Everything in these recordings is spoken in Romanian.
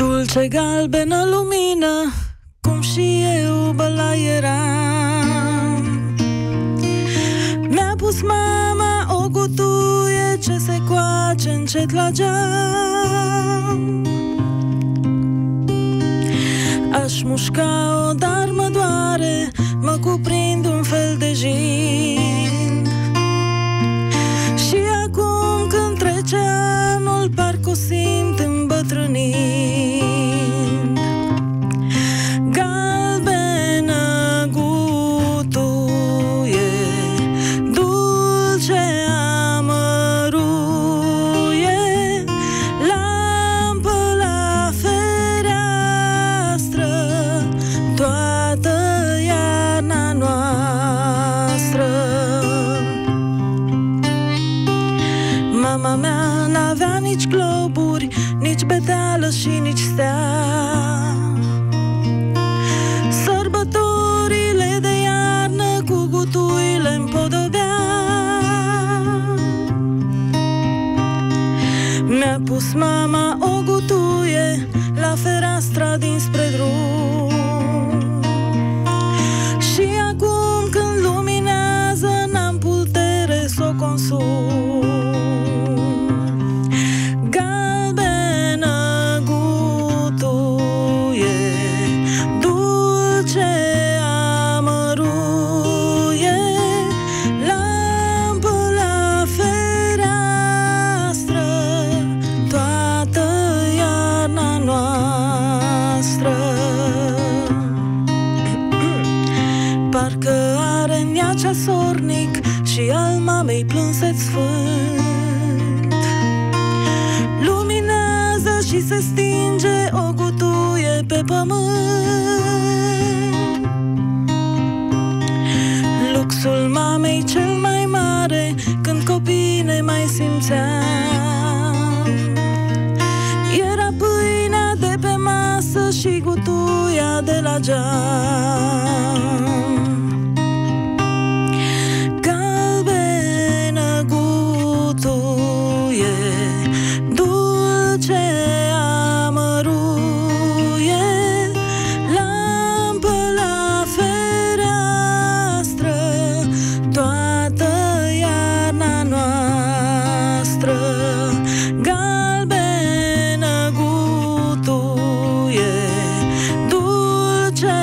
Dulce galbenă lumină, cum și eu băla eram. Mi-a pus mama o gutuie ce se coace încet la geam. Aș mușca-o, dar mă doare, mă cuprind un fel de jind. Și acum când trece anul, parcă o simt îmbătrânind. Galbenă gutuie, dulce amăruie, lampă la fereastră, toată iarna noastră. Mama mea n-avea nici globuri, nici beteală și nici stea. Sărbătorile de iarnă cu gutuile împodobea. Mi-a pus mama o gutuie la fereastra dinspre drum. Și acum când luminează n-am putere să o consum. Galbenă gutuie, dulce amăruie, lampă la fereastră, toată iarna noastră. Parcă are în ea ceasornic și al mamei plânset sfânt. Luminează și se stinge o gutuie pe pământ. Luxul mamei cel mai mare, când copiii ne mai simțeam, era pâinea de pe masă și gutuia de la geam. Galbenă gutuie, dulce amăruie, lampă la fereastră, toată iarna noastră. Galbenă gutuie, dulce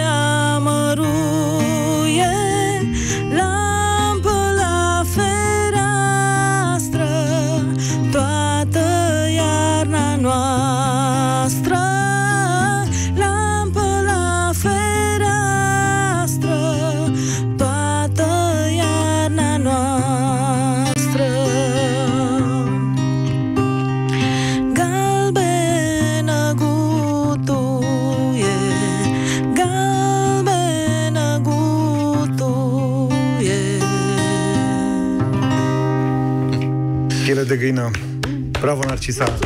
amăruie, lampă la fereastră, toată iarna noastră. Lampă la fereastră, toată iarna noastră. Galbenă gutuie, galbenă gutuie. Piele de găină. Bravo, Narcisa.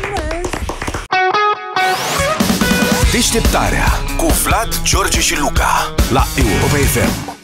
Deșteptarea cu Vlad, George și Luca la Europa FM.